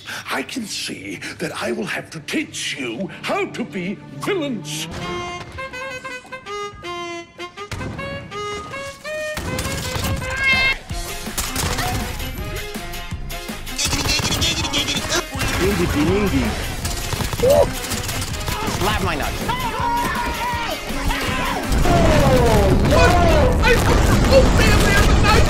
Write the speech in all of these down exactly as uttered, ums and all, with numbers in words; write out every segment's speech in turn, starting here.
I can see that I will have to teach you how to be villains. Slap my nuts. What? I was supposed to be there tonight.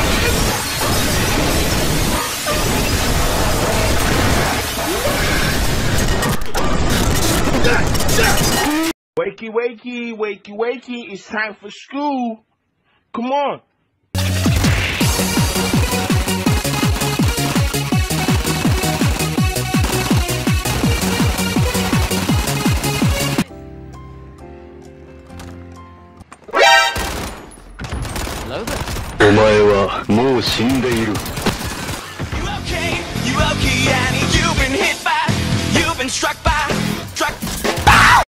Wakey, wakey, wakey, wakey, it's time for school. Come on. Hello there. お前はもう死んでいる。 You okay? You okay, Annie? You've been hit by, you've been struck by, struck. Ow!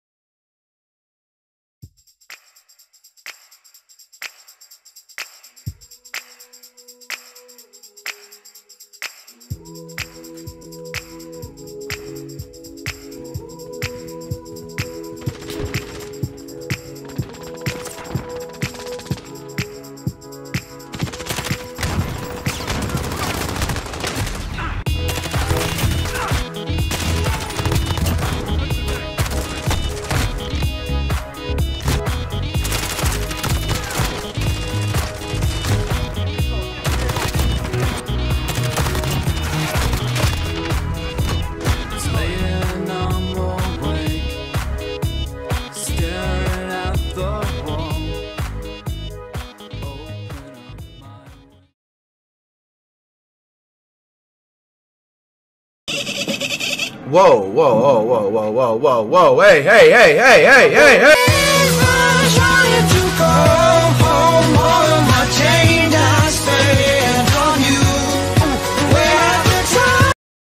Whoa, whoa, whoa, whoa, whoa, whoa, whoa, whoa, hey, hey, hey, hey, hey, hey, hey!